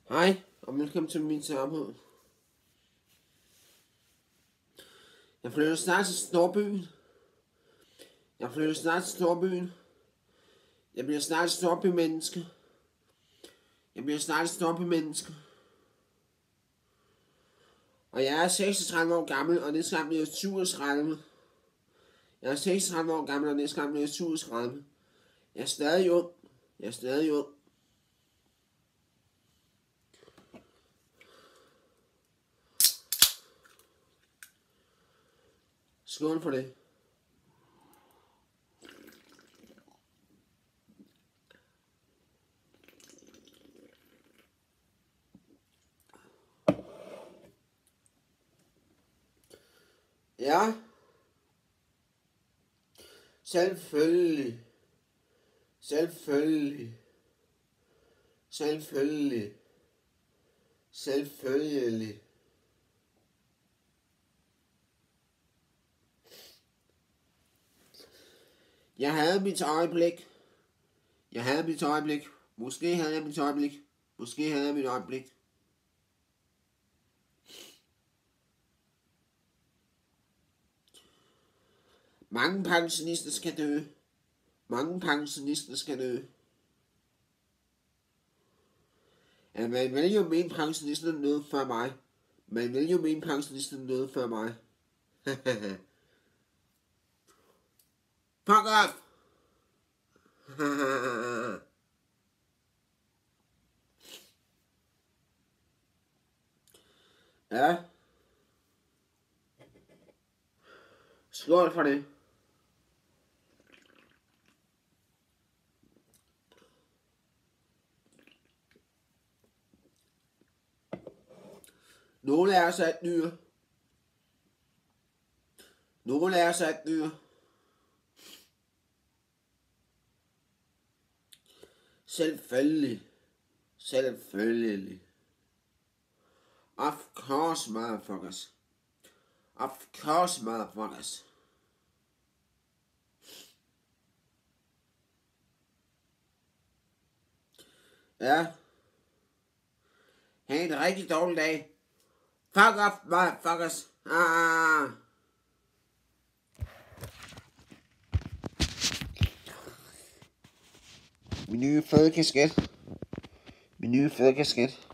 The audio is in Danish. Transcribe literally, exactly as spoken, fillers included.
Hej, og velkommen til min tarmhed. Jeg flytter snart til storbyen. Jeg flytter snart til storbyen. Jeg bliver snart et storbymenneske. Jeg bliver snart et storbymenneske. Og jeg er seksogtredive år gammel, og næste gang bliver jeg syvogtredive. Jeg er seksogtredive år gammel, og næste gang bliver jeg syvogtredive. Jeg er stadig ung. Jeg er stadig ung. Skål for det. Ja. Selvfølgelig. Selvfølgelig. Selvfølgelig. Selvfølgelig. Jeg havde mit øjeblik. Jeg havde mit øjeblik. Måske havde jeg mit øjeblik. Måske havde jeg mit øjeblik. Mange pensionister skal dø. Mange pensionister skal dø. Ja, man vil jo mene pensionisterne døde før mig. Man vil jo mene pensionisterne døde før mig. Fuck up! Ja. Skål for det. Nogle af os er et dyr. Nogle af os er et dyr. Selvfølgelig. Selvfølgelig. Of course, motherfuckers. Of course, motherfuckers. Ja. Ha' en rigtig dårlig dag. Fuck off, motherfuckers. Ah. Min nye fede kasket. Min nye fede kasket.